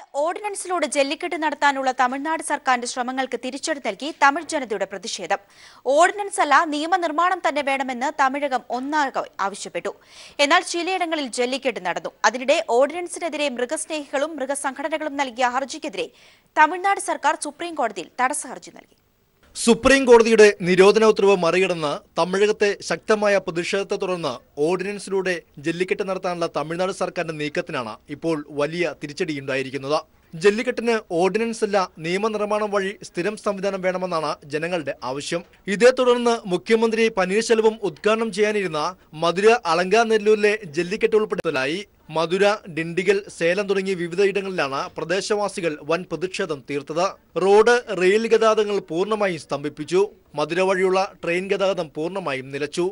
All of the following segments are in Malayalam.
ഓർഡിനൻസിലൂടെ ജല്ലിക്കെട്ട് നടത്താനുള്ള തമിഴ്നാട് സർക്കാരിന്റെ ശ്രമങ്ങൾക്ക് തിരിച്ചടി നൽകി തമിഴ് ജനതയുടെ പ്രതിഷേധം. ഓർഡിനൻസ് അല്ല, നിയമനിർമ്മാണം തന്നെ വേണമെന്ന് തമിഴകം ഒന്നാകെ ആവശ്യപ്പെട്ടു. എന്നാൽ ചിലയിടങ്ങളിൽ ജല്ലിക്കെട്ട് നടന്നു. അതിനിടെ ഓർഡിനൻസിനെതിരെ മൃഗസ്നേഹികളും മൃഗസംഘടനകളും നൽകിയ ഹർജിക്കെതിരെ തമിഴ്നാട് സർക്കാർ സുപ്രീം കോടതിയിൽ തടസ്സ ഹർജി നൽകി. സുപ്രീം കോടതിയുടെ നിരോധന ഉത്തരവ് മറികടന്ന് തമിഴകത്തെ ശക്തമായ പ്രതിഷേധത്തെ തുടർന്ന് ഓർഡിനൻസിലൂടെ ജല്ലിക്കെട്ട് നടത്താനുള്ള തമിഴ്നാട് സർക്കാരിന്റെ നീക്കത്തിനാണ് ഇപ്പോൾ വലിയ തിരിച്ചടിയുണ്ടായിരിക്കുന്നത്. ജല്ലിക്കെട്ടിന് ഓർഡിനൻസ് അല്ല, നിയമനിർമ്മാണം വഴി സ്ഥിരം സംവിധാനം വേണമെന്നാണ് ജനങ്ങളുടെ ആവശ്യം. ഇതേ തുടർന്ന് മുഖ്യമന്ത്രി പനീർശെൽവം ഉദ്ഘാടനം ചെയ്യാനിരുന്ന മധുര അലങ്കാനെല്ലൂരിലെ ജല്ലിക്കെട്ട് ഉൾപ്പെടുത്തലായി. മധുര, ഡിണ്ടിഗൽ, സേലം തുടങ്ങിയ വിവിധയിടങ്ങളിലാണ് പ്രദേശവാസികൾ വൻ പ്രതിഷേധം തീർത്തത്. റോഡ്, റെയിൽ ഗതാഗതങ്ങൾ പൂർണ്ണമായും സ്തംഭിപ്പിച്ചു. മധുര വഴിയുള്ള ട്രെയിൻ ഗതാഗതം പൂർണ്ണമായും നിലച്ചു.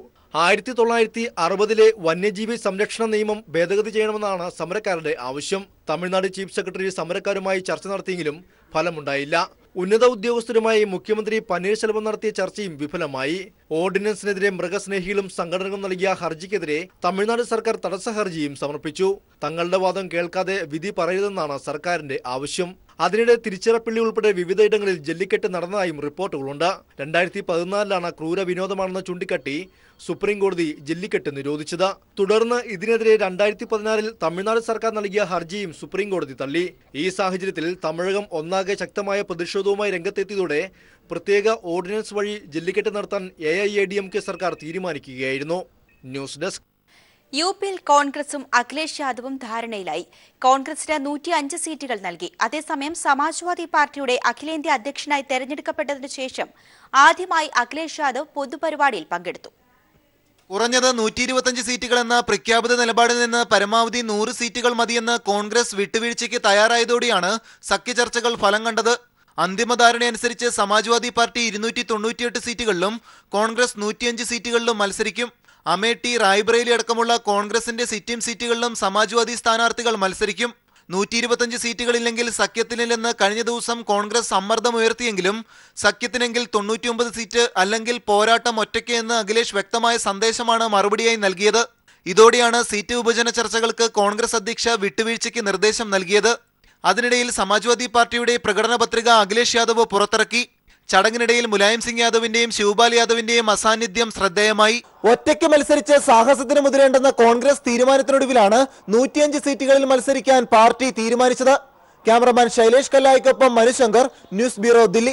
1960 വന്യജീവി സംരക്ഷണ നിയമം ഭേദഗതി ചെയ്യണമെന്നാണ് സമരക്കാരുടെ ആവശ്യം. തമിഴ്നാട് ചീഫ് സെക്രട്ടറി സമരക്കാരുമായി ചർച്ച നടത്തിയെങ്കിലും ഫലമുണ്ടായില്ല. ഉന്നത ഉദ്യോഗസ്ഥരുമായി മുഖ്യമന്ത്രി പനീർശെൽവം നടത്തിയ ചർച്ചയും വിഫലമായി. ഓർഡിനൻസിനെതിരെ മൃഗസ്നേഹികളും സംഘടനകളും നൽകിയ ഹർജിക്കെതിരെ തമിഴ്നാട് സർക്കാർ തടസ്സ ഹർജിയും സമർപ്പിച്ചു. തങ്ങളുടെ വാദം കേൾക്കാതെ വിധി പറയരുതെന്നാണ് സർക്കാരിന്റെ ആവശ്യം. അതിനിടെ തിരുച്ചിറപ്പള്ളി ഉൾപ്പെടെ വിവിധയിടങ്ങളിൽ ജല്ലിക്കെട്ട് നടന്നതായും റിപ്പോർട്ടുകളുണ്ട്. 2014 ക്രൂര വിനോദമാണെന്ന് ചൂണ്ടിക്കാട്ടി സുപ്രീം കോടതി ജല്ലിക്കെട്ട് നിരോധിച്ചത്. തുടർന്ന് ഇതിനെതിരെ 2016 തമിഴ്നാട് സർക്കാർ നൽകിയ ഹർജിയും സുപ്രീം കോടതി തള്ളി. ഈ സാഹചര്യത്തിൽ തമിഴകം ഒന്നാകെ ശക്തമായ പ്രതിഷേധവുമായി രംഗത്തെത്തിയതോടെ പ്രത്യേക ഓർഡിനൻസ് വഴി ജല്ലിക്കെട്ട് നടത്താൻ AIADMK സർക്കാർ തീരുമാനിക്കുകയായിരുന്നു. News desk. യുപിയിൽ കോൺഗ്രസും അഖിലേഷ് യാദവും ധാരണയിലായി. കോൺഗ്രസിന് 105 സീറ്റുകൾ നൽകി. അതേസമയം സമാജ്വാദി പാർട്ടിയുടെ അഖിലേന്ത്യാ അധ്യക്ഷനായി തെരഞ്ഞെടുക്കപ്പെട്ടതിനു ശേഷം ആദ്യമായി അഖിലേഷ് യാദവ് പൊതുപരിപാടിയിൽ പങ്കെടുത്തു. കുറഞ്ഞത് 125 സീറ്റുകളെന്ന പ്രഖ്യാപിത നിലപാടിൽ നിന്ന് പരമാവധി 100 സീറ്റുകൾ മതിയെന്ന് കോൺഗ്രസ് വിട്ടുവീഴ്ചയ്ക്ക് തയ്യാറായതോടെയാണ് സഖ്യചർച്ചകൾ ഫലം കണ്ടത്. അന്തിമ ധാരണയനുസരിച്ച് സമാജ്വാദി പാർട്ടി 298 സീറ്റുകളിലും കോൺഗ്രസ് 105 സീറ്റുകളിലും മത്സരിക്കും. അമേഠി, റായ്ബറേലി അടക്കമുള്ള കോൺഗ്രസിന്റെ സിറ്റിംഗ് സീറ്റുകളിലും സമാജ്വാദി സ്ഥാനാർത്ഥികൾ മത്സരിക്കും. 125 സീറ്റുകളില്ലെങ്കിൽ സഖ്യത്തിനില്ലെന്ന് കഴിഞ്ഞ ദിവസം കോൺഗ്രസ് സമ്മർദ്ദമുയർത്തിയെങ്കിലും സഖ്യത്തിനെങ്കിൽ 99 സീറ്റ്, അല്ലെങ്കിൽ പോരാട്ടം ഒറ്റയ്ക്ക് എന്ന് അഖിലേഷ് വ്യക്തമായ സന്ദേശമാണ് മറുപടിയായി നൽകിയത്. ഇതോടെയാണ് സീറ്റ് വിഭജന ചർച്ചകൾക്ക് കോൺഗ്രസ് അധ്യക്ഷ വിട്ടുവീഴ്ചയ്ക്ക് നിർദ്ദേശം നൽകിയത്. അതിനിടയിൽ സമാജ്വാദി പാർട്ടിയുടെ പ്രകടന പത്രിക അഖിലേഷ് യാദവ് പുറത്തിറക്കി. ചടങ്ങിനിടയിൽ മുലായം സിംഗ് യാദവിന്റെയും ശിവപാൽ യാദവിന്റെയും അസാന്നിധ്യം ശ്രദ്ധേയമായി. ഒറ്റയ്ക്ക് മത്സരിച്ച് സാഹസത്തിന് മുതിരേണ്ടെന്ന കോൺഗ്രസ് തീരുമാനത്തിനൊടുവിലാണ് 105 സീറ്റുകളിൽ മത്സരിക്കാൻ പാർട്ടി തീരുമാനിച്ചത്. ക്യാമറമാൻ ശൈലേഷ് കല്ലായിക്കൊപ്പം Manushankar, news bureau, Delhi.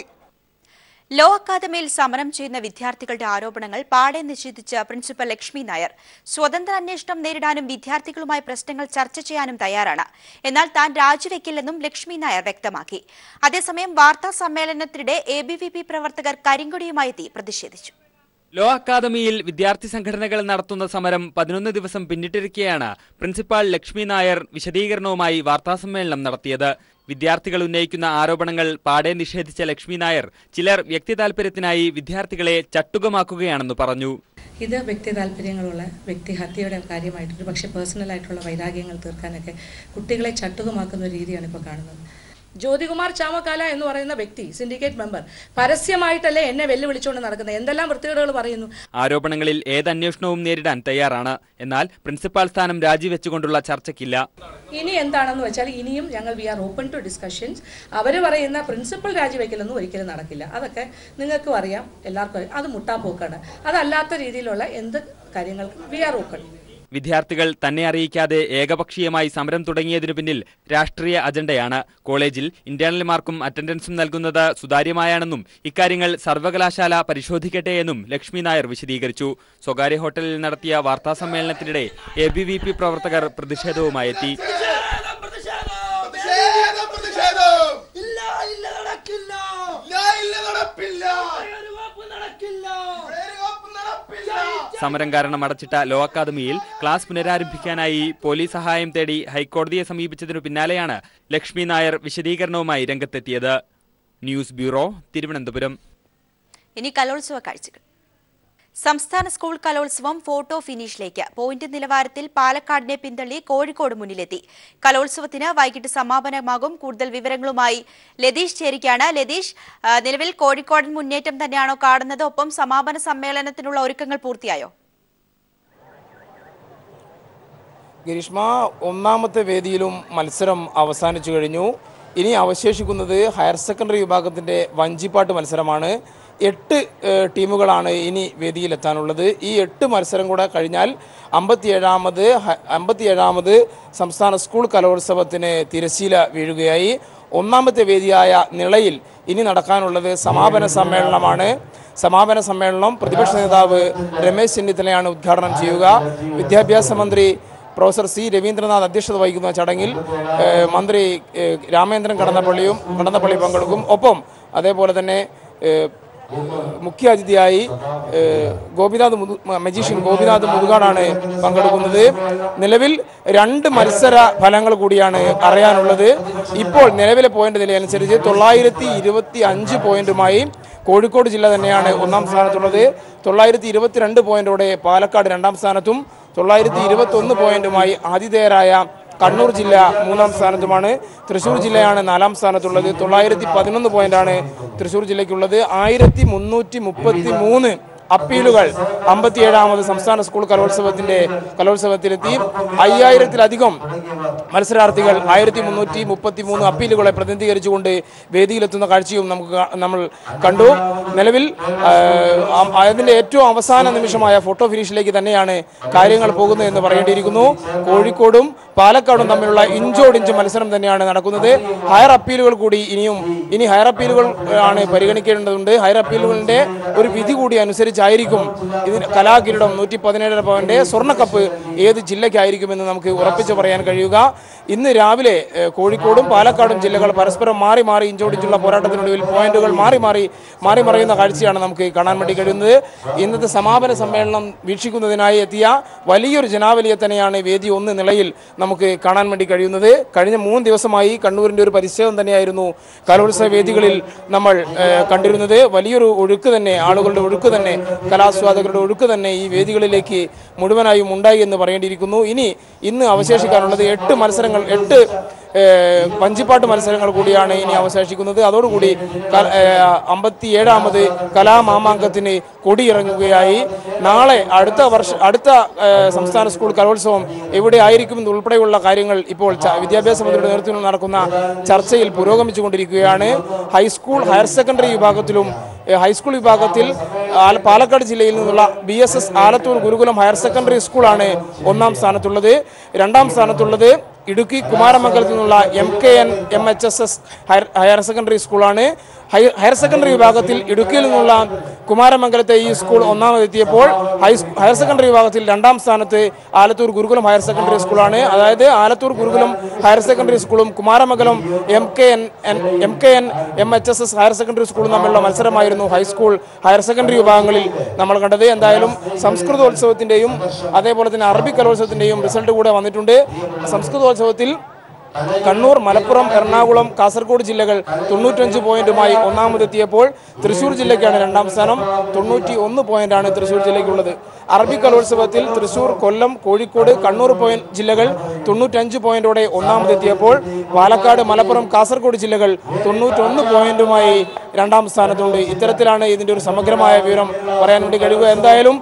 Law അക്കാദമിയിൽ സമരം ചെയ്യുന്ന വിദ്യാർത്ഥികളുടെ ആരോപണങ്ങൾ പാടെ നിഷേധിച്ച പ്രിൻസിപ്പൽ ലക്ഷ്മി നായർ സ്വതന്ത്ര അന്വേഷണം നേരിടാനും വിദ്യാർത്ഥികളുമായി പ്രശ്നങ്ങൾ ചർച്ച ചെയ്യാനും തയ്യാറാണ്. എന്നാൽ താൻ രാജിവെക്കില്ലെന്നും ലക്ഷ്മി നായർ വ്യക്തമാക്കി. അതേസമയം വാർത്താ സമ്മേളനത്തിനിടെ ABVP പ്രവർത്തകർ കരിങ്കൊടിയുമായി എത്തി പ്രതിഷേധിച്ചു. ലോ അക്കാദമിയിൽ വിദ്യാർത്ഥി സംഘടനകൾ നടത്തുന്ന സമരം 11 ദിവസം പിന്നിട്ടിരിക്കെയാണ് പ്രിൻസിപ്പാൾ ലക്ഷ്മി നായർ വിശദീകരണവുമായി വാർത്താസമ്മേളനം നടത്തിയത്. വിദ്യാർത്ഥികൾ ഉന്നയിക്കുന്ന ആരോപണങ്ങൾ പാടെ നിഷേധിച്ച ലക്ഷ്മി നായർ ചിലർ വ്യക്തി താൽപര്യത്തിനായി വിദ്യാർത്ഥികളെ ചട്ടുകമാക്കുകയാണെന്ന് പറഞ്ഞു. ഇത് വ്യക്തി താല്പര്യങ്ങളുള്ള വ്യക്തിഹത്യയുടെ കാര്യമായിട്ട് പക്ഷേ പേഴ്സണലായിട്ടുള്ള വൈരാഗ്യങ്ങൾ തീർക്കാനൊക്കെ കുട്ടികളെ ചട്ടുകമാക്കുന്ന ഒരു രീതിയാണ് ഇപ്പോൾ കാണുന്നത്. ജ്യോതികുമാർ ചാമക്കാല എന്ന് പറയുന്ന വ്യക്തി, സിൻഡിക്കേറ്റ് മെമ്പർ, പരസ്യമായിട്ടല്ലേ എന്നെ വെല്ലുവിളിച്ചുകൊണ്ട് നടക്കുന്നത്. എന്തെല്ലാം വൃത്തികേടുകൾ പറയുന്നു. ആരോപണങ്ങളിൽ ഏതന്വേഷണവും നേരിടാൻ തയ്യാറാണ്. എന്നാൽ പ്രിൻസിപ്പാൾ സ്ഥാനം രാജിവെച്ചുകൊണ്ടുള്ള ചർച്ചയ്ക്കില്ല. ഇനി എന്താണെന്ന് വെച്ചാൽ ഇനിയും ഞങ്ങൾ we are open to discussions. അവർ പറയുന്ന പ്രിൻസിപ്പൽ രാജിവെക്കലൊന്നും ഒരിക്കലും നടക്കില്ല. അതൊക്കെ നിങ്ങൾക്കും അറിയാം, എല്ലാവർക്കും. അത് മുട്ടാപ്പോക്കാണ്. അതല്ലാത്ത രീതിയിലുള്ള എന്ത് കാര്യങ്ങൾക്കും വി ആർ ഓപ്പൺ. വിദ്യാർത്ഥികൾ തന്നെ അറിയിക്കാതെ ഏകപക്ഷീയമായി സമരം തുടങ്ങിയതിനു പിന്നിൽ രാഷ്ട്രീയ അജണ്ടയാണ്. കോളേജിൽ ഇന്റേണൽ മാർക്കും അറ്റൻഡൻസും നൽകുന്നത് സുതാര്യമായാണെന്നും ഇക്കാര്യങ്ങൾ സർവകലാശാല പരിശോധിക്കട്ടെയെന്നും ലക്ഷ്മി നായർ വിശദീകരിച്ചു. സ്വകാര്യ ഹോട്ടലിൽ നടത്തിയ വാർത്താസമ്മേളനത്തിനിടെ ABVP പ്രവർത്തകർ പ്രതിഷേധവുമായെത്തി. സമരം കാരണം അടച്ചിട്ട ലോ അക്കാദമിയിൽ ക്ലാസ് പുനരാരംഭിക്കാനായി പോലീസ് സഹായം തേടി ഹൈക്കോടതിയെ സമീപിച്ചതിനു പിന്നാലെയാണ് ലക്ഷ്മി നായർ വിശദീകരണവുമായി രംഗത്തെത്തിയത്. News bureau, Thiruvananthapuram. ഇനി കലോത്സവ കാഴ്ചകൾ. സംസ്ഥാന സ്കൂൾ കലോത്സവം ഫോട്ടോ ഫിനിഷിലേക്ക്. പോയിന്റ് നിലവാരത്തിൽ പാലക്കാടിനെ പിന്തള്ളി കോഴിക്കോട് മുന്നിലെത്തി. കലോത്സവത്തിന് വൈകിട്ട് സമാപനമാകും. കൂടുതൽ വിവരങ്ങളുമായി ലതീഷ് ചേരുകയാണ്. ലതീഷ്, നിലവിൽ കോഴിക്കോടൻ മുന്നേറ്റം തന്നെയാണോ കാണുന്നത്? ഒപ്പം സമാപന സമ്മേളനത്തിനുള്ള ഒരുക്കങ്ങൾ പൂർത്തിയായോ? ഗിരീഷ്മ, ഒന്നാമത്തെ വേദിയിലും മത്സരം അവസാനിച്ചു കഴിഞ്ഞു. ഇനി അവശേഷിക്കുന്നത് ഹയർ സെക്കൻഡറി വിഭാഗത്തിൻ്റെ വഞ്ചിപ്പാട്ട് മത്സരമാണ്. 8 ടീമുകളാണ് ഇനി വേദിയിലെത്താനുള്ളത്. ഈ 8 മത്സരം കൂടെ കഴിഞ്ഞാൽ 57ാമത് സംസ്ഥാന സ്കൂൾ കലോത്സവത്തിന് തിരശ്ശീല വീഴുകയായി. ഒന്നാമത്തെ വേദിയായ നിളയിൽ ഇനി നടക്കാനുള്ളത് സമാപന സമ്മേളനമാണ്. സമാപന സമ്മേളനം പ്രതിപക്ഷ നേതാവ് രമേശ് ചെന്നിത്തലയാണ് ഉദ്ഘാടനം ചെയ്യുക. വിദ്യാഭ്യാസ മന്ത്രി പ്രൊഫസർ സി രവീന്ദ്രനാഥ് അധ്യക്ഷത വഹിക്കുന്ന ചടങ്ങിൽ മന്ത്രി രാമേന്ദ്രൻ കടന്നപ്പള്ളി പങ്കെടുക്കും. ഒപ്പം അതേപോലെ തന്നെ മുഖ്യ അതിഥിയായി മജീഷ്യൻ ഗോപിനാഥ് മുതുകാടാണ് പങ്കെടുക്കുന്നത്. നിലവിൽ 2 മത്സര ഫലങ്ങൾ കൂടിയാണ് അറിയാനുള്ളത്. ഇപ്പോൾ നിലവിലെ പോയിന്റ് നിലയനുസരിച്ച് 925 പോയിന്റുമായി കോഴിക്കോട് ജില്ല തന്നെയാണ് ഒന്നാം സ്ഥാനത്തുള്ളത്. 922 പോയിന്റോടെ പാലക്കാട് 2ാം സ്ഥാനത്തും 921 പോയിന്റുമായി ആതിഥേയരായ കണ്ണൂർ ജില്ല 3ാം സ്ഥാനത്തുമാണ്. തൃശ്ശൂർ ജില്ലയാണ് 4ാം സ്ഥാനത്തുള്ളത്. 911 പോയിന്റാണ് തൃശ്ശൂർ ജില്ലയ്ക്കുള്ളത്. 1333 അപ്പീലുകൾ 57ാമത് സംസ്ഥാന സ്കൂൾ കലോത്സവത്തിലെത്തി. 5000-ത്തിലധികം മത്സരാർത്ഥികൾ 1333 അപ്പീലുകളെ പ്രതിനിധീകരിച്ചുകൊണ്ട് വേദിയിലെത്തുന്ന കാഴ്ചയും നമ്മൾ കണ്ടു. നിലവിൽ അതിൻ്റെ ഏറ്റവും അവസാന നിമിഷമായ ഫോട്ടോ ഫിനിഷിലേക്ക് തന്നെയാണ് കാര്യങ്ങൾ പോകുന്നതെന്ന് പറയേണ്ടിയിരിക്കുന്നു. കോഴിക്കോടും പാലക്കാടും തമ്മിലുള്ള ഇഞ്ചോടിഞ്ച് മത്സരം തന്നെയാണ് നടക്കുന്നത്. ഹയർ അപ്പീലുകൾ കൂടി ഇനി ഹയർ അപ്പീലുകൾ ആണ് പരിഗണിക്കേണ്ടതുണ്ട്. ഹയർ അപ്പീലുകളുടെ ഒരു വിധി കൂടി അനുസരിച്ചായിരിക്കും ഇതിന് കലാകിരീടം 117 പവന്റെ സ്വർണ്ണക്കപ്പ് ഏത് ജില്ലയ്ക്കായിരിക്കുമെന്ന് നമുക്ക് ഉറപ്പിച്ച് പറയാൻ കഴിയുക. ഇന്ന് രാവിലെ കോഴിക്കോടും പാലക്കാടും ജില്ലകൾ പരസ്പരം മാറി മാറി ഇഞ്ചോടിഞ്ചുള്ള പോരാട്ടത്തിനൊടുവിൽ പോയിന്റുകൾ മാറി മറിയുന്ന കാഴ്ചയാണ് നമുക്ക് കാണാൻ വേണ്ടി കഴിയുന്നത്. ഇന്നത്തെ സമാപന സമ്മേളനം വീക്ഷിക്കുന്നതിനായി എത്തിയ വലിയൊരു ജനാവലിയെ തന്നെയാണ് വേദി 1 നിലയിൽ നമുക്ക് കാണാൻ വേണ്ടി കഴിയുന്നത്. കഴിഞ്ഞ 3 ദിവസമായി കണ്ണൂരിൻ്റെ ഒരു പരിച്ഛേദം തന്നെയായിരുന്നു കലോത്സവ വേദികളിൽ നമ്മൾ കണ്ടിരുന്നത്. വലിയൊരു ഒഴുക്ക് തന്നെ, ആളുകളുടെ ഒഴുക്ക് തന്നെ, കലാസ്വാദകരുടെ ഒഴുക്ക് തന്നെ ഈ വേദികളിലേക്ക് മുഴുവനായും ഉണ്ടായി എന്ന് പറയേണ്ടിയിരിക്കുന്നു. ഇന്ന് അവശേഷിക്കാനുള്ളത് 8 വഞ്ചിപ്പാട്ട് മത്സരങ്ങൾ കൂടിയാണ് ഇനി അവശേഷിക്കുന്നത്. അതോടുകൂടി 57ാമത് കലാമാമാങ്കത്തിന് കൊടിയിറങ്ങുകയായി. നാളെ അടുത്ത സംസ്ഥാന സ്കൂൾ കലോത്സവം എവിടെ ആയിരിക്കുമെന്ന് ഉൾപ്പെടെയുള്ള കാര്യങ്ങൾ ഇപ്പോൾ വിദ്യാഭ്യാസ മന്ത്രിയുടെ നേതൃത്വത്തിൽ നടക്കുന്ന ചർച്ചയിൽ പുരോഗമിച്ചുകൊണ്ടിരിക്കുകയാണ്. ഹയർ സെക്കൻഡറി വിഭാഗത്തിലും ഹൈസ്കൂൾ വിഭാഗത്തിൽ പാലക്കാട് ജില്ലയിൽ നിന്നുള്ള BSS Alathur Gurukulam higher secondary സ്കൂളാണ് 1ാം സ്ഥാനത്തുള്ളത്. 2ാം സ്ഥാനത്തുള്ളത് ഇടുക്കി കുമാരമംഗലത്തു നിന്നുള്ള MKN MHSS ഹയർ സെക്കൻഡറി സ്കൂളാണ്. ഹയർ സെക്കൻഡറി വിഭാഗത്തിൽ ഇടുക്കിയിൽ നിന്നുള്ള കുമാരമംഗലത്തെ ഈ സ്കൂൾ 1ാമതെത്തിയപ്പോൾ ഹയർ സെക്കൻഡറി വിഭാഗത്തിൽ 2ാം സ്ഥാനത്ത് ആലത്തൂർ ഗുരുകുലം ഹയർ സെക്കൻഡറി സ്കൂളാണ്. അതായത് ആലത്തൂർ ഗുരുകുലം ഹയർ സെക്കൻഡറി സ്കൂളും Kumaramangalam MKN MHSS higher secondary സ്കൂളും തമ്മിലുള്ള മത്സരമായിരുന്നു ഹൈസ്കൂൾ ഹയർ സെക്കൻഡറി വിഭാഗങ്ങളിൽ നമ്മൾ കണ്ടത്. എന്തായാലും സംസ്കൃതോത്സവത്തിൻ്റെയും അതേപോലെ തന്നെ അറബി കലോത്സവത്തിൻ്റെയും റിസൾട്ട് കൂടെ വന്നിട്ടുണ്ട്. സംസ്കൃതോത്സവത്തിൽ കണ്ണൂർ, മലപ്പുറം, എറണാകുളം, കാസർഗോഡ് ജില്ലകൾ 95 പോയിന്റുമായി 1ാമതെത്തിയപ്പോൾ തൃശ്ശൂർ ജില്ലയ്ക്കാണ് 2ാം സ്ഥാനം. 91 പോയിന്റാണ് തൃശ്ശൂർ ജില്ലയ്ക്കുള്ളത്. അറബി കലോത്സവത്തിൽ തൃശ്ശൂർ, കൊല്ലം, കോഴിക്കോട്, കണ്ണൂർ ജില്ലകൾ 95 പോയിന്റോടെ 1ാമതെത്തിയപ്പോൾ പാലക്കാട്, മലപ്പുറം, കാസർഗോഡ് ജില്ലകൾ 91 പോയിന്റുമായി 2ാം സ്ഥാനത്തുണ്ട്. ഇത്തരത്തിലാണ് ഇതിൻ്റെ ഒരു സമഗ്രമായ വിവരം പറയാൻ വേണ്ടി കഴിയുക. എന്തായാലും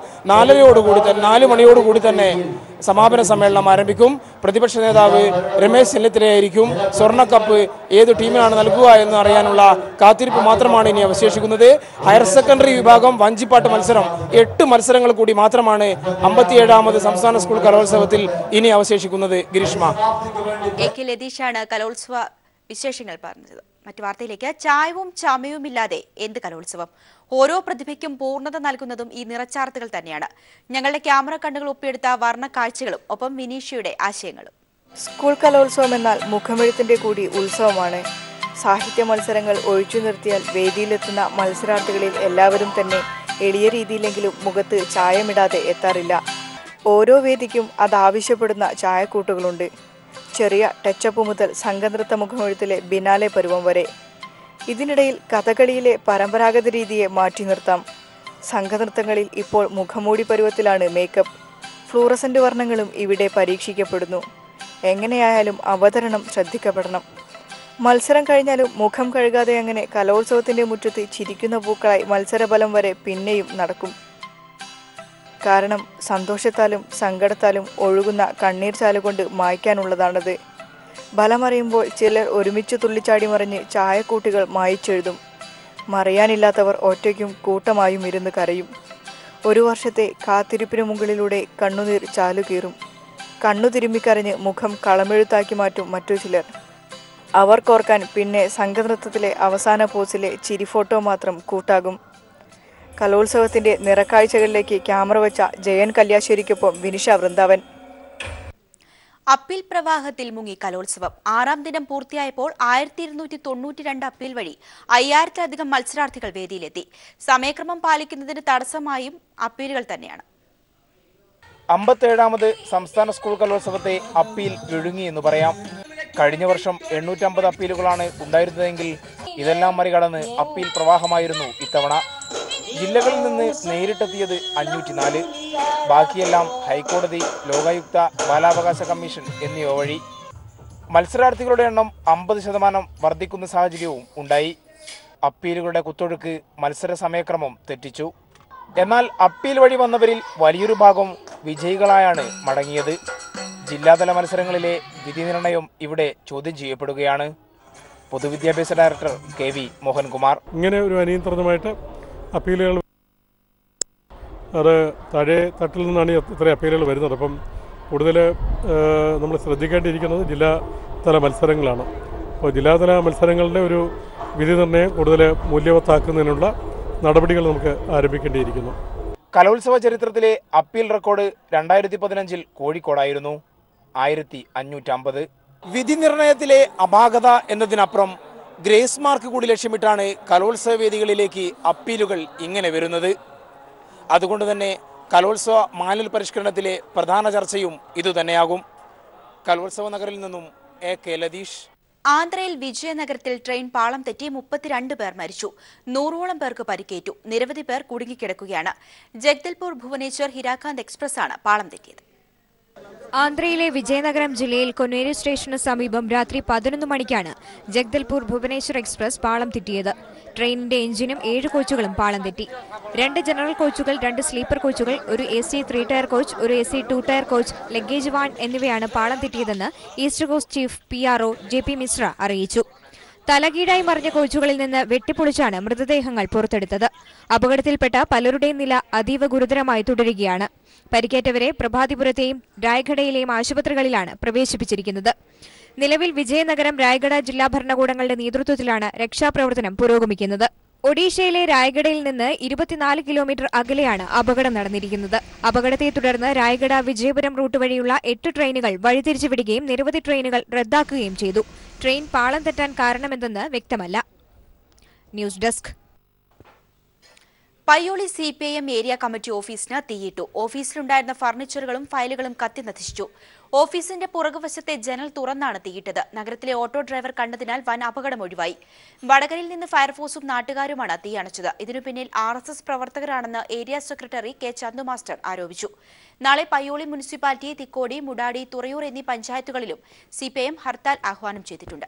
4 മണിയോടുകൂടി തന്നെ സമാപന സമ്മേളനം ആരംഭിക്കും. പ്രതിപക്ഷ നേതാവ് രമേശ് ചെന്നിത്തലയായിരിക്കും സ്വർണ്ണക്കപ്പ് ഏത് ടീമിനാണ് നൽകുക എന്ന് അറിയാനുള്ള കാത്തിരിപ്പ് മാത്രമാണ് ഇനി അവശേഷിക്കുന്നത്. ഹയർ സെക്കൻഡറി വിഭാഗം വഞ്ചിപ്പാട്ട് മത്സരം 8 മത്സരങ്ങൾ കൂടി മാത്രമാണ് 57ാമത് സംസ്ഥാന സ്കൂൾ കലോത്സവത്തിൽ ഇനി അവശേഷിക്കുന്നത്. ഗിരീഷ്മ, AK ലതീഷാണ് കലോത്സവ വിശേഷങ്ങൾ പറഞ്ഞത്. മറ്റു വാർത്തയിലേക്ക്. ചായവും ചമയവുമില്ലാതെ എന്ത് കലോത്സവം? ഓരോ പ്രതിഭയ്ക്കും പൂർണ്ണത നൽകുന്നതും ഈ നിറച്ചാർത്തുകൾ തന്നെയാണ്. ഞങ്ങളുടെ ക്യാമറ കണ്ണുകൾ ഒപ്പിയെടുത്ത വർണ്ണ കാഴ്ചകളും ഒപ്പം വിനീഷയുടെ ആശയങ്ങളും. സ്കൂൾ കലോത്സവം എന്നാൽ മുഖമെഴുത്തിന്റെ കൂടി ഉത്സവമാണ്. സാഹിത്യ മത്സരങ്ങൾ ഒഴിച്ചു നിർത്തിയാൽ വേദിയിലെത്തുന്ന മത്സരാർത്ഥികളിൽ എല്ലാവരും തന്നെ എളിയ രീതിയിലെങ്കിലും മുഖത്ത് ചായമിടാതെ എത്താറില്ല. ഓരോ വേദിക്കും അതാവശ്യപ്പെടുന്ന ചായക്കൂട്ടുകളുണ്ട്. ചെറിയ ടച്ചപ്പ് മുതൽ സംഘനൃത്ത മുഖമെഴുത്തിലെ ബിനാലെ പരുവം വരെ. ഇതിനിടയിൽ കഥകളിയിലെ പരമ്പരാഗത രീതിയെ മാറ്റി നിർത്താം. സംഘനൃത്തങ്ങളിൽ ഇപ്പോൾ മുഖമൂടി പരുവത്തിലാണ് മേക്കപ്പ്. ഫ്ലൂറസന്റ് വർണ്ണങ്ങളും ഇവിടെ പരീക്ഷിക്കപ്പെടുന്നു. എങ്ങനെയായാലും അവതരണം ശ്രദ്ധിക്കപ്പെടണം. മത്സരം കഴിഞ്ഞാലും മുഖം കഴുകാതെ അങ്ങനെ കലോത്സവത്തിന്റെ മുറ്റത്ത് ചിരിക്കുന്ന പൂക്കളായി മത്സരഫലം വരെ പിന്നെയും നടക്കും. കാരണം സന്തോഷത്താലും സങ്കടത്താലും ഒഴുകുന്ന കണ്ണീർ ചാലുകൊണ്ട് മായ്ക്കാനുള്ളതാണത്. ബലമറിയുമ്പോൾ ചിലർ ഒരുമിച്ച് തുള്ളിച്ചാടി മറിഞ്ഞ് ചായക്കൂട്ടുകൾ മായിച്ചെഴുതും. മറിയാനില്ലാത്തവർ ഒറ്റയ്ക്കും കൂട്ടമായും ഇരുന്ന് കരയും. ഒരു വർഷത്തെ കാത്തിരിപ്പിനു മുകളിലൂടെ കണ്ണുനീർ ചാലുകീറും. കണ്ണു തിരുമ്മിക്കരഞ്ഞ് മുഖം കളമെഴുത്താക്കി മാറ്റും മറ്റു ചിലർ. അവർക്കോർക്കാൻ പിന്നെ സംഘനൃത്തത്തിലെ അവസാന പോസിലെ ചിരി ഫോട്ടോ മാത്രം കൂട്ടാകും. കലോത്സവത്തിന്റെ നിറക്കാഴ്ചകളിലേക്ക് ക്യാമറ വെച്ച ജയൻ കല്യാശ്ശേരിക്കൊപ്പം വിനിഷ വൃന്ദാവൻ. അപ്പീൽ പ്രവാഹത്തിൽ മുങ്ങി കലോത്സവം. 6ാം ദിനം പൂർത്തിയായപ്പോൾ 1292 അപ്പീൽ വഴി 5000-ലധികം മത്സരാർത്ഥികൾ വേദിയിലെത്തി. സമയക്രമം പാലിക്കുന്നതിന് തടസ്സമായും അപ്പീലുകൾ തന്നെയാണ്. 57ാമത് സംസ്ഥാന സ്കൂൾ കലോത്സവത്തെ അപ്പീൽ വിഴുങ്ങി എന്ന് പറയാം. കഴിഞ്ഞ വർഷം 850 അപ്പീലുകളാണ് ഉണ്ടായിരുന്നതെങ്കിൽ ഇതെല്ലാം മറികടന്ന് അപ്പീൽ പ്രവാഹമായിരുന്നു ഇത്തവണ. ജില്ലകളിൽ നിന്ന് നേരിട്ടെത്തിയത് 504. ബാക്കിയെല്ലാം ഹൈക്കോടതി, ലോകായുക്ത, ബാലാവകാശ കമ്മീഷൻ എന്നിവ വഴി. മത്സരാർത്ഥികളുടെ എണ്ണം 50% വർദ്ധിക്കുന്ന സാഹചര്യവും ഉണ്ടായി. അപ്പീലുകളുടെ കുത്തൊഴുക്ക് മത്സര സമയക്രമം തെറ്റിച്ചു. എന്നാൽ അപ്പീൽ വഴി വന്നവരിൽ വലിയൊരു ഭാഗം വിജയികളായാണ് മടങ്ങിയത്. ജില്ലാതല മത്സരങ്ങളിലെ വിധി നിർണയം ഇവിടെ ചോദ്യം ചെയ്യപ്പെടുകയാണ്. പൊതുവിദ്യാഭ്യാസ ഡയറക്ടർ KV മോഹൻകുമാർ. ഇങ്ങനെ ഒരു അനിയന്ത്രിതമായിട്ട് അപ്പീലുകൾ, അത് താഴെ തട്ടിൽ നിന്നാണ് ഇത്ര അപ്പീലുകൾ വരുന്നത്. അപ്പം കൂടുതൽ നമ്മൾ ശ്രദ്ധിക്കേണ്ടിയിരിക്കുന്നത് ജില്ലാതല മത്സരങ്ങളാണ്. അപ്പോൾ ജില്ലാതല മത്സരങ്ങളുടെ ഒരു വിധി നിർണ്ണയം കൂടുതൽ മൂല്യവത്താക്കുന്നതിനുള്ള നടപടികൾ നമുക്ക് ആരംഭിക്കേണ്ടിയിരിക്കുന്നു. കലോത്സവ ചരിത്രത്തിലെ അപ്പീൽ റെക്കോർഡ് 2015 കോഴിക്കോടായിരുന്നു, 1550. വിധി നിർണയത്തിലെ അപാകത എന്നതിനപ്പുറം ഗ്രേസ് മാർക്ക് കൂടി ലക്ഷ്യമിട്ടാണ് കലോത്സവ വേദികളിലേക്ക് അപ്പീലുകൾ ഇങ്ങനെ വരുന്നത്. അതുകൊണ്ട് തന്നെ കലോത്സവ മാനുവൽ പരിഷ്കരണത്തിലെ പ്രധാന ചർച്ചയും ഇതുതന്നെയാകും. കലോത്സവ നഗറിൽ നിന്നും AK ലതീഷ്. ആന്ധ്രയിൽ വിജയനഗരത്തിൽ ട്രെയിൻ പാളം തെറ്റി 32 പേർ മരിച്ചു. 100ഓളം പേർക്ക് പരിക്കേറ്റു. നിരവധി പേർ കുടുങ്ങിക്കിടക്കുകയാണ്. ജഗ്ദൽപൂർ ഭുവനേശ്വർ ഹിരാകാന്ത് എക്സ്പ്രസ് ആണ് പാളം തെറ്റിയത്. ആന്ധ്രയിലെ വിജയനഗരം ജില്ലയിൽ കൊന്നേരി സ്റ്റേഷന് സമീപം രാത്രി 11 മണിക്കാണ് ജഗ്ദൽപൂർ ഭുവനേശ്വർ എക്സ്പ്രസ് പാളം തെറ്റിയത്. ട്രെയിനിന്റെ എഞ്ചിനും 7 കോച്ചുകളും പാളം തെറ്റി. 2 ജനറൽ കോച്ചുകൾ, 2 സ്ലീപ്പർ കോച്ചുകൾ, ഒരു AC 3 ടയർ കോച്ച്, ഒരു AC 2 tier coach, luggage van എന്നിവയാണ് പാളം തെറ്റിയതെന്ന് east coast chief PRO JP Mishra അറിയിച്ചു. തലകീഴായി മറിഞ്ഞ കോച്ചുകളിൽ നിന്ന് വെട്ടിപ്പൊളിച്ചാണ് മൃതദേഹങ്ങൾ പുറത്തെടുത്തത്. അപകടത്തിൽപ്പെട്ട പലരുടെയും നില അതീവ ഗുരുതരമായി തുടരുകയാണ്. പരിക്കേറ്റവരെ പ്രഭാതിപുരത്തെയും രായ്ഗഡയിലെയും ആശുപത്രികളിലാണ് പ്രവേശിപ്പിച്ചിരിക്കുന്നത്. നിലവിൽ വിജയനഗരം, രായ്ഗഡ ജില്ലാ ഭരണകൂടങ്ങളുടെ നേതൃത്വത്തിലാണ് രക്ഷാപ്രവർത്തനം പുരോഗമിക്കുന്നത്. ഒഡീഷയിലെ രായ്ഗഡയിൽ നിന്ന് 24 കിലോമീറ്റർ അകലെയാണ് അപകടം നടന്നിരിക്കുന്നത്. അപകടത്തെ തുടർന്ന് രായ്ഗഡ വിജയപുരം റൂട്ട് വഴിയുള്ള 8 ട്രെയിനുകൾ വഴിതിരിച്ചുവിടുകയും നിരവധി ട്രെയിനുകൾ റദ്ദാക്കുകയും ചെയ്തു. ട്രെയിൻ പാളം തെറ്റാൻ കാരണമെന്തെന്ന് വ്യക്തമല്ല. News desk. Payyoli CPIM area committee ഓഫീസിന് തീയിട്ടു. ഓഫീസിലുണ്ടായിരുന്ന ഫർണിച്ചറുകളും ഫയലുകളും കത്തിനശിച്ചു. ഓഫീസിന്റെ പുറകുവശത്തെ ജനൽ തുറന്നാണ് തീയിട്ടത്. നഗരത്തിലെ ഓട്ടോ ഡ്രൈവർ കണ്ടതിനാൽ വൻ അപകടം ഒഴിവായി. വടകരയിൽ നിന്ന് ഫയർഫോഴ്സും നാട്ടുകാരുമാണ് തീ അണച്ചത്. ഇതിനു പിന്നിൽ RSS പ്രവർത്തകരാണെന്ന് area secretary K Chandu master ആരോപിച്ചു. നാളെ പയ്യോളി മുനിസിപ്പാലിറ്റി, തിക്കോടി, മുടാടി, തുറയൂർ എന്നീ പഞ്ചായത്തുകളിലും CPIM ഹർത്താൽ ആഹ്വാനം ചെയ്തിട്ടുണ്ട്.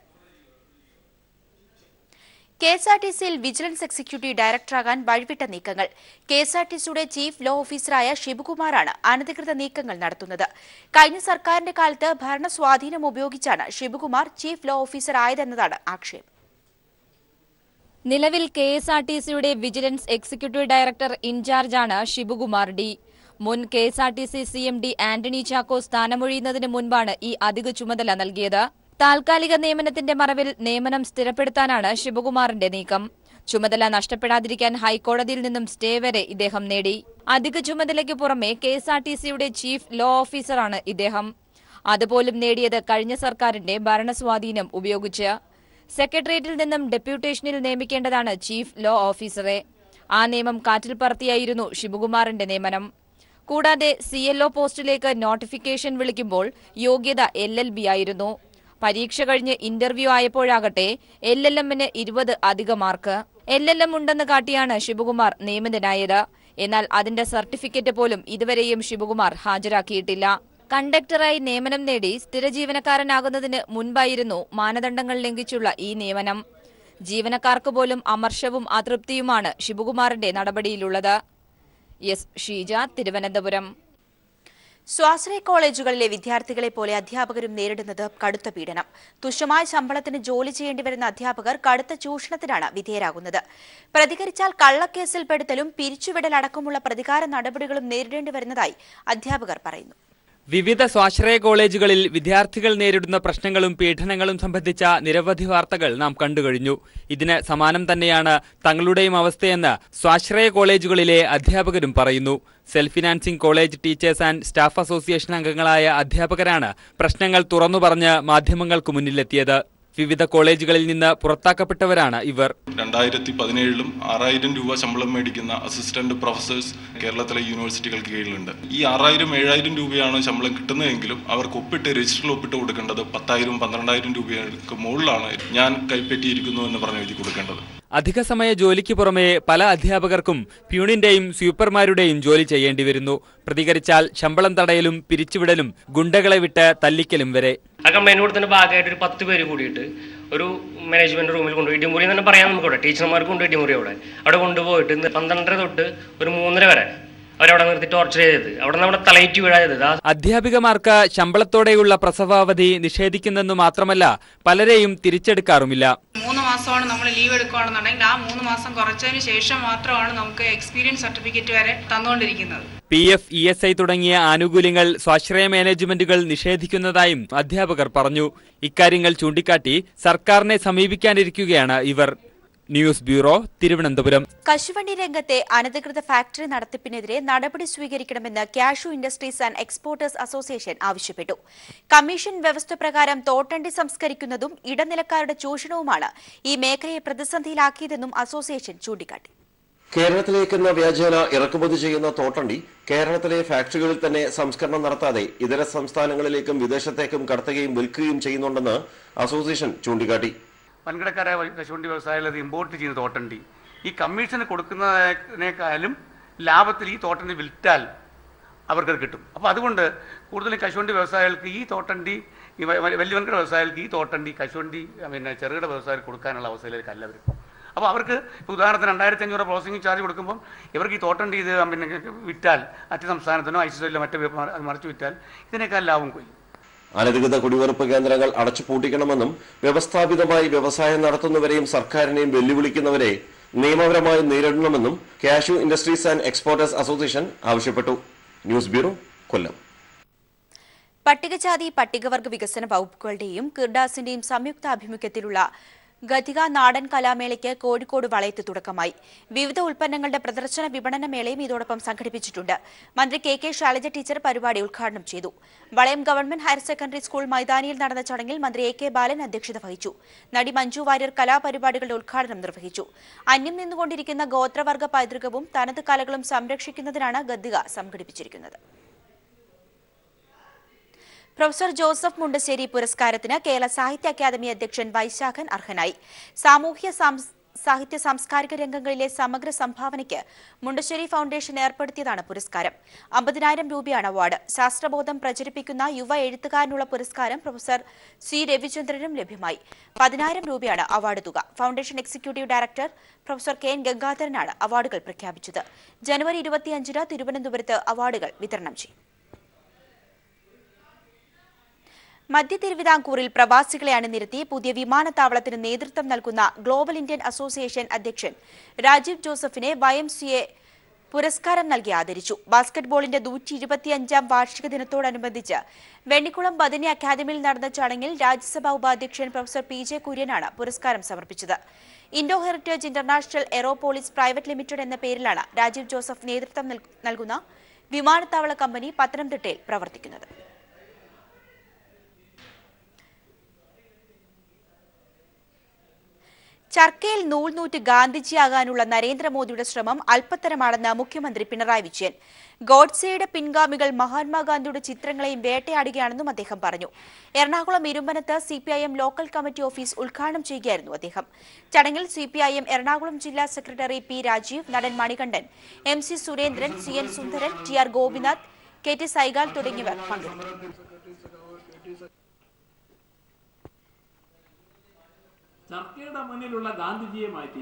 KSRTCയിൽ വിജിലൻസ് എക്സിക്യൂട്ടീവ് ഡയറക്ടറാകാൻ വഴിവിട്ട നീക്കങ്ങൾ. KSRTCയുടെ ചീഫ് ലോ ഓഫീസറായ ഷിബുകുമാറാണ് അനധികൃത നീക്കങ്ങൾ നടത്തുന്നത്. കഴിഞ്ഞ സർക്കാരിന്റെ കാലത്ത് ഭരണ സ്വാധീനം ഉപയോഗിച്ചാണ് ഷിബുകുമാർ ചീഫ് ലോ ഓഫീസർ ആയതെന്നതാണ് ആക്ഷേപം. നിലവിൽ KSRTCയുടെ വിജിലൻസ് എക്സിക്യൂട്ടീവ് ഡയറക്ടർ ഇൻചാർജാണ് ഷിബുകുമാർ D. മുൻ KSRTC CMD ആന്റണി ചാക്കോ സ്ഥാനമൊഴിയുന്നതിന് മുൻപാണ് ഈ അധിക ചുമതല നൽകിയത്. താൽക്കാലിക നിയമനത്തിന്റെ മറവിൽ നിയമനം സ്ഥിരപ്പെടുത്താനാണ് ഷിബുകുമാറിന്റെ നീക്കം. ചുമതല നഷ്ടപ്പെടാതിരിക്കാൻ ഹൈക്കോടതിയിൽ നിന്നും സ്റ്റേ വരെ ഇദ്ദേഹം നേടി. അധിക ചുമതലയ്ക്ക് പുറമെ KSRTCയുടെ ചീഫ് ലോ ഓഫീസറാണ് ഇദ്ദേഹം. അതുപോലും നേടിയത് കഴിഞ്ഞ സർക്കാരിന്റെ ഭരണസ്വാധീനം ഉപയോഗിച്ച്. സെക്രട്ടേറിയറ്റിൽ നിന്നും ഡെപ്യൂട്ടേഷനിൽ നിയമിക്കേണ്ടതാണ് ചീഫ് ലോ ഓഫീസറെ. ആ നിയമം കാറ്റിൽ പറത്തിയായിരുന്നു ഷിബുകുമാറിന്റെ നിയമനം. കൂടാതെ CLO പോസ്റ്റിലേക്ക് നോട്ടിഫിക്കേഷൻ വിളിക്കുമ്പോൾ യോഗ്യത LLB ആയിരുന്നു. പരീക്ഷ കഴിഞ്ഞ് ഇന്റർവ്യൂ ആയപ്പോഴാകട്ടെ LLMന് 20 അധിക മാർക്ക്. LLM ഉണ്ടെന്ന് കാട്ടിയാണ് ഷിബുകുമാർ നിയമിതനായത്. എന്നാൽ അതിന്റെ സർട്ടിഫിക്കറ്റ് പോലും ഇതുവരെയും ഷിബുകുമാർ ഹാജരാക്കിയിട്ടില്ല. കണ്ടക്ടറായി നിയമനം നേടി സ്ഥിര ജീവനക്കാരനാകുന്നതിന് മുൻപായിരുന്നു മാനദണ്ഡങ്ങൾ ലംഘിച്ചുള്ള ഈ നിയമനം. ജീവനക്കാർക്ക് പോലും അമർഷവും അതൃപ്തിയുമാണ് ഷിബുകുമാറിന്റെ നടപടിയിലുള്ളത്. ഷീജ, തിരുവനന്തപുരം. സ്വാശ്രയ കോളേജുകളിലെ വിദ്യാർത്ഥികളെ പോലെ അധ്യാപകരും നേരിടുന്നത് കടുത്ത പീഡനം. തുച്ഛമായ ശമ്പളത്തിന് ജോലി ചെയ്യേണ്ടിവരുന്ന അധ്യാപകർ കടുത്ത ചൂഷണത്തിനാണ് വിധേയരാകുന്നത്. പ്രതികരിച്ചാൽ കള്ളക്കേസിൽപ്പെടുത്തലും പിരിച്ചുവിടലടക്കമുള്ള പ്രതികാര നടപടികളും നേരിടേണ്ടി വരുന്നതായി അധ്യാപകർ പറയുന്നു. വിവിധ സ്വാശ്രയ കോളേജുകളിൽ വിദ്യാർത്ഥികൾ നേരിടുന്ന പ്രശ്നങ്ങളും പീഡനങ്ങളും സംബന്ധിച്ച നിരവധി വാർത്തകൾ നാം കണ്ടുകഴിഞ്ഞു. ഇതിന് സമാനം തന്നെയാണ് തങ്ങളുടെയും അവസ്ഥയെന്ന് സ്വാശ്രയ കോളേജുകളിലെ അധ്യാപകരും പറയുന്നു. Self financing college teachers and staff association അംഗങ്ങളായ അധ്യാപകരാണ് പ്രശ്നങ്ങൾ തുറന്നു പറഞ്ഞ് മാധ്യമങ്ങൾക്ക് മുന്നിലെത്തിയത്. വിവിധ കോളേജുകളിൽ നിന്ന് പുറത്താക്കപ്പെട്ടവരാണ് ഇവർ. 2017 6000 രൂപ ശമ്പളം മേടിക്കുന്ന അസിസ്റ്റന്റ് പ്രൊഫസേഴ്സ് കേരളത്തിലെ യൂണിവേഴ്സിറ്റികൾക്ക് കീഴിലുണ്ട്. ഈ 6000-7000 രൂപയാണ് ശമ്പളം കിട്ടുന്നതെങ്കിലും അവർക്ക് ഒപ്പിട്ട് രജിസ്റ്ററിൽ ഒപ്പിട്ട് കൊടുക്കേണ്ടത് 10,000-12,000 രൂപയ്ക്ക് മുകളിലാണ് ഞാൻ കൈപ്പറ്റിയിരിക്കുന്നു എന്ന് പറഞ്ഞ് എഴുതി കൊടുക്കേണ്ടത്. അധിക സമയ ജോലിക്ക് പുറമെ പല അധ്യാപകർക്കും പ്യൂണിന്റെയും സ്വീപ്പർമാരുടെയും ജോലി ചെയ്യേണ്ടി വരുന്നു. പ്രതികരിച്ചാൽ ശമ്പളം തടയലും പിരിച്ചുവിടലും ഗുണ്ടകളെ വിട്ട് തല്ലിക്കലും വരെ. ആ കമ്പനി കൊടുത്തതിന്റെ ഭാഗമായിട്ട് ഒരു 10 പേര് കൂടിയിട്ട് ഒരു മാനേജ്മെന്റ് റൂമിൽ കൊണ്ടുപോയി ഇടിമുറി തന്നെ പറയാൻ നമുക്ക് ഇവിടെ ടീച്ചർമാർക്ക് കൊണ്ടുപോയി ഇടിമുറി അവിടെ കൊണ്ടുപോയിട്ട് 12:30 തൊട്ട് ഒരു 3:30 വരെ അവരവിടെ നിർത്തി ടോർച്ചർ ചെയ്തത്. അവിടെ നമ്മുടെ തലയിറ്റ് വീഴായത്. അധ്യാപികമാർക്ക് ശമ്പളത്തോടെയുള്ള പ്രസവാവധി നിഷേധിക്കുന്നെന്നു മാത്രമല്ല പലരെയും തിരിച്ചെടുക്കാറുമില്ല. 3 മാസമാണ് നമ്മൾ ലീവ് എടുക്കുകയാണെന്നുണ്ടെങ്കിൽ ആ 3 മാസം കുറച്ചതിന് ശേഷം മാത്രമാണ് നമുക്ക് എക്സ്പീരിയൻസ് സർട്ടിഫിക്കറ്റ് വരെ തന്നുകൊണ്ടിരിക്കുന്നത്. PF, ESI തുടങ്ങിയ ആനുകൂല്യങ്ങൾ സ്വാശ്രയ മാനേജ്മെന്റുകൾ നിഷേധിക്കുന്നതായും അധ്യാപകർ പറഞ്ഞു. ഇക്കാര്യങ്ങൾ ചൂണ്ടിക്കാട്ടി സർക്കാരിനെ സമീപിക്കാനിരിക്കുകയാണ് ഇവർ. News bureau, Thiruvananthapuram. കശുവണ്ടി രംഗത്തെ അനധികൃത ഫാക്ടറി നടത്തിപ്പിനെതിരെ നടപടി സ്വീകരിക്കണമെന്ന് cashew industries and exporters association ആവശ്യപ്പെട്ടു. കമ്മീഷൻ വ്യവസ്ഥ പ്രകാരം തോട്ടണ്ടി സംസ്കരിക്കുന്നതും ഇടനിലക്കാരുടെ ചൂഷണവുമാണ് ഈ മേഖലയെ പ്രതിസന്ധിയിലാക്കിയതെന്നും അസോസിയേഷൻ ചൂണ്ടിക്കാട്ടി. കേരളത്തിലേക്കെന്ന വ്യാജേന ഇറക്കുമതി ചെയ്യുന്ന തോട്ടണ്ടി കേരളത്തിലെ ഫാക്ടറികളിൽ തന്നെ സംസ്കരണം നടത്താതെ ഇതര സംസ്ഥാനങ്ങളിലേക്കും വിദേശത്തേക്കും കടത്തുകയും വിൽക്കുകയും ചെയ്യുന്നുണ്ടെന്ന് അസോസിയേഷൻ ചൂണ്ടിക്കാട്ടി. വൻകിടക്കാരായ കശുവണ്ടി വ്യവസായികൾ അത് ഇമ്പോർട്ട് ചെയ്യുന്ന തോട്ടണ്ടി ഈ കമ്മീഷന് കൊടുക്കുന്നതിനേക്കാളും ലാഭത്തിൽ ഈ തോട്ടണ്ടി വിൽറ്റാൽ അവർക്കത് കിട്ടും. അപ്പോൾ അതുകൊണ്ട് കൂടുതലും കശുവണ്ടി വ്യവസായികൾക്ക് ഈ തോട്ടണ്ടി വലിയ വൻകിട വ്യവസായികൾക്ക് ഈ തോട്ടണ്ടി കശുവണ്ടി ചെറുകിട വ്യവസായികൾക്ക് കൊടുക്കാനുള്ള അവസ്ഥയിലേക്കല്ല അവർ. അപ്പോൾ അവർക്ക് ഉദാഹരണത്തിന് 2,500 രൂപ പ്രോസസിംഗ് ചാർജ് കൊടുക്കുമ്പോൾ ഇവർക്ക് ഈ തോട്ടണ്ടി ഇത് വിറ്റാൽ മറ്റ് സംസ്ഥാനത്തിനോ ഐസിസിലോ മറ്റു മറിച്ച് വിറ്റാൽ ഇതിനേക്കാൾ ലാഭം കൊയ്യും. അനധികൃത കുടിവെറുപ്പ് കേന്ദ്രങ്ങൾ അടച്ചുപൂട്ടിക്കണമെന്നും വ്യവസ്ഥാപിതമായി വ്യവസായം നടത്തുന്നവരെയും സർക്കാരിനെയും വെല്ലുവിളിക്കുന്നവരെ നിയമപരമായി നേരിടണമെന്നും cashew industries and exporters association ആവശ്യപ്പെട്ടു. News bureau, Kollam. പട്ടികജാതി പട്ടികവർഗ വികസന വകുപ്പുകളുടെയും കിർഡാസിന്റെയും സംയുക്താഭിമുഖ്യത്തിലുള്ള ഗതിക നാടൻ കലാമേളയ്ക്ക് കോഴിക്കോട് വളയത്ത് തുടക്കമായി. വിവിധ ഉൽപ്പന്നങ്ങളുടെ പ്രദർശന വിപണന മേളയും ഇതോടൊപ്പം സംഘടിപ്പിച്ചിട്ടുണ്ട്. മന്ത്രി KK ശൈലജ ടീച്ചർ പരിപാടി ഉദ്ഘാടനം ചെയ്തു. വളയം ഗവൺമെന്റ് ഹയർ സെക്കൻഡറി സ്കൂൾ മൈതാനിയിൽ നടന്ന ചടങ്ങിൽ മന്ത്രി AK ബാലൻ അധ്യക്ഷത വഹിച്ചു. നടി മഞ്ജു വാര്യർ കലാപരിപാടികളുടെ ഉദ്ഘാടനം നിർവഹിച്ചു. അന്യം നിന്നുകൊണ്ടിരിക്കുന്ന ഗോത്രവർഗ പൈതൃകവും തനത് കലകളും സംരക്ഷിക്കുന്നതിനാണ് ഗതിക സംഘടിപ്പിച്ചിരിക്കുന്നത്. പ്രൊഫസർ ജോസഫ് മുണ്ടശ്ശേരി പുരസ്കാരത്തിന് കേരള സാഹിത്യ അക്കാദമി അധ്യക്ഷൻ വൈശാഖൻ അർഹനായി. സാമൂഹ്യ സാഹിത്യ സാംസ്കാരിക രംഗങ്ങളിലെ സമഗ്ര സംഭാവനയ്ക്ക് മുണ്ടശ്ശേരി ഫൗണ്ടേഷൻ ഏർപ്പെടുത്തിയതാണ് പുരസ്കാരം. 50,000 രൂപയാണ് അവാർഡ്. ശാസ്ത്രബോധം പ്രചരിപ്പിക്കുന്ന യുവ എഴുത്തുകാരനുള്ള പുരസ്കാരം പ്രൊഫസർ C. രവിചന്ദ്രനും ലഭ്യമായി. 10,000 രൂപയാണ് അവാർഡ് തുക. Foundation executive director professor KN ഗംഗാധരനാണ് അവാർഡുകൾ പ്രഖ്യാപിച്ചത്. ജനുവരി 25-ന് തിരുവനന്തപുരത്ത് അവാർഡുകൾ വിതരണം ചെയ്യും. മധ്യ തിരുവിതാംകൂറിൽ പ്രവാസികളെ അണിനിരത്തി പുതിയ വിമാനത്താവളത്തിന് നേതൃത്വം നൽകുന്ന ഗ്ലോബൽ ഇന്ത്യൻ അസോസിയേഷൻ അധ്യക്ഷൻ രാജീവ് ജോസഫിനെ YMCA പുരസ്കാരം നൽകി ആദരിച്ചു. ബാസ്കറ്റ്ബോളിന്റെ 125ാം വാർഷിക ദിനത്തോടനുബന്ധിച്ച് വെണ്ണിക്കുളം ബദനി അക്കാദമിയിൽ നടന്ന ചടങ്ങിൽ രാജ്യസഭാ ഉപാധ്യക്ഷൻ പ്രൊഫസർ PJ കുര്യനാണ് പുരസ്കാരം സമർപ്പിച്ചത്. Indo heritage international aeropolis private limited എന്ന പേരിലാണ് രാജീവ് ജോസഫ് നേതൃത്വം നൽകുന്ന വിമാനത്താവള കമ്പനി പത്തനംതിട്ടയിൽ പ്രവർത്തിക്കുന്നത്. ചർക്കയിൽ നൂൽനൂറ്റ് ഗാന്ധിജിയാകാനുള്ള നരേന്ദ്രമോദിയുടെ ശ്രമം അല്പത്തരമാണെന്ന് മുഖ്യമന്ത്രി പിണറായി വിജയൻ. ഗോഡ്സെയുടെ പിൻഗാമികൾ മഹാത്മാഗാന്ധിയുടെ ചിത്രങ്ങളെയും വേട്ടയാടുകയാണെന്നും അദ്ദേഹം പറഞ്ഞു. എറണാകുളം ഇരുമ്പനത്ത് CPIM ലോക്കൽ കമ്മിറ്റി ഓഫീസ് ഉദ്ഘാടനം ചെയ്യുകയായിരുന്നു അദ്ദേഹം. ചടങ്ങിൽ CPIM എറണാകുളം ജില്ലാ സെക്രട്ടറി P. രാജീവ്, നടൻ മണികണ്ഠൻ, MC സുരേന്ദ്രൻ, CN സുന്ദരൻ, TR ഗോപിനാഥ്, KT സൈഗാൽ തുടങ്ങിയവർ പങ്കെടുത്തു. ചർക്കയുടെ മുന്നിലുള്ള ഗാന്ധിജിയെ മാറ്റി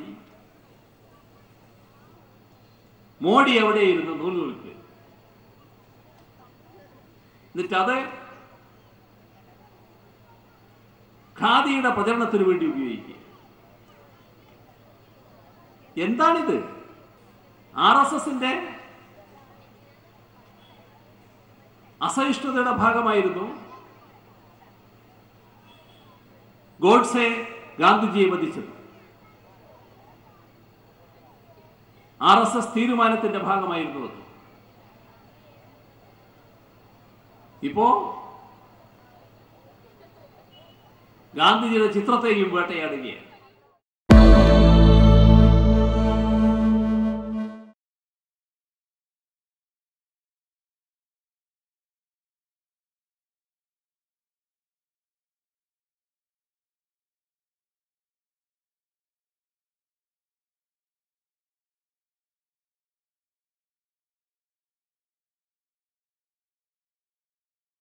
മോഡി എവിടെയിരുന്നു നൂൽനൂൽക്ക്. എന്നിട്ട് അത് ഖാദിയുടെ പ്രചരണത്തിന് വേണ്ടി ഉപയോഗിക്കുക. എന്താണിത്? RSSന്റെ അസഹിഷ്ണുതയുടെ ഭാഗമായിരുന്നു ഗോഡ്സെ ഗാന്ധിജിയെ വധിച്ചത്. RSS തീരുമാനത്തിന്റെ ഭാഗമായിരുന്നു അത്. ഇപ്പോ ഗാന്ധിജിയുടെ ചിത്രത്തെയും വേട്ടയാടുകയാണ്.